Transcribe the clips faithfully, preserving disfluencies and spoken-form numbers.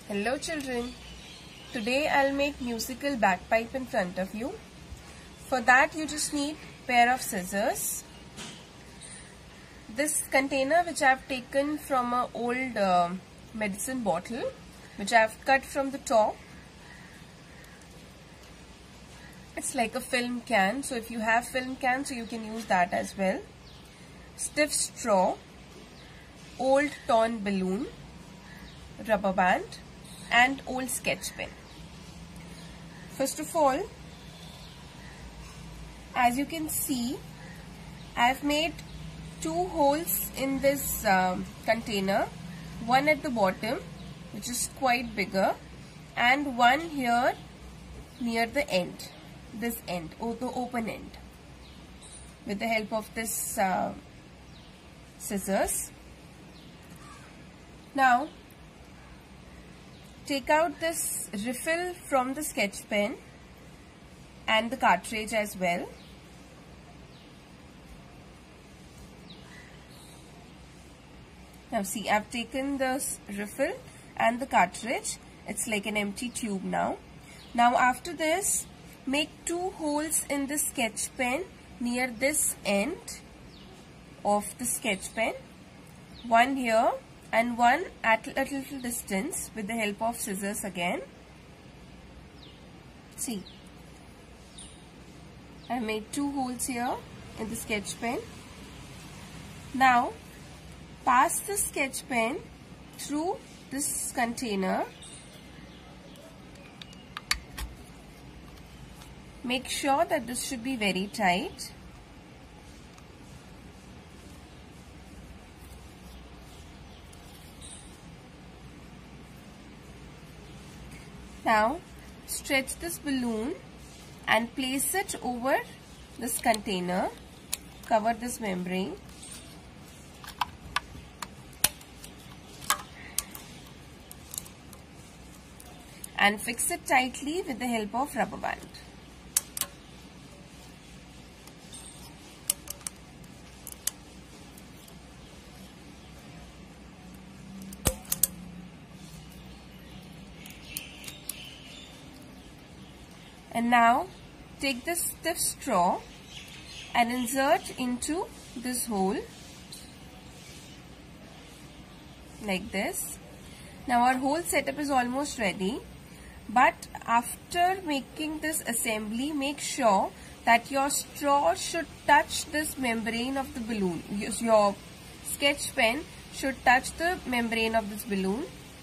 Hello children, today I'll make musical bagpipe in front of you. For that you just need pair of scissors. This container which I've taken from an old uh, medicine bottle which I've cut from the top. It's like a film can, so if you have film can, so you can use that as well. Stiff straw, old torn balloon, rubber band and old sketch pen. First of all, as you can see, I have made two holes in this um, container, one at the bottom which is quite bigger and one here near the end, this end, or the open end, with the help of this uh, scissors. Now take out this refill from the sketch pen and the cartridge as well. Now see, I've taken the refill and the cartridge. It's like an empty tube now. Now after this, make two holes in the sketch pen near this end of the sketch pen. One here and one at a little distance with the help of scissors again. See, I made two holes here in the sketch pen. Now pass the sketch pen through this container. Make sure that this should be very tight. Now stretch this balloon and place it over this container. Cover this membrane. And fix it tightly with the help of rubber band. And now take this stiff straw and insert into this hole like this. Now our whole setup is almost ready, but after making this assembly, make sure that your straw should touch this membrane of the balloon. Your sketch pen should touch the membrane of this balloon.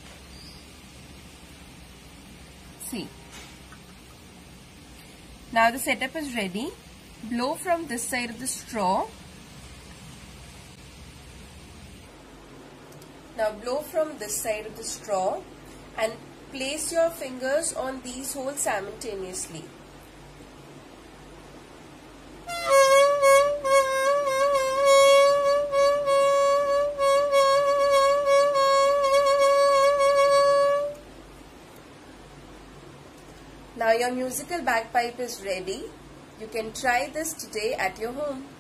See. Now the setup is ready. Blow from this side of the straw. Now blow from this side of the straw and place your fingers on these holes simultaneously. Now your musical bagpipe is ready. You can try this today at your home.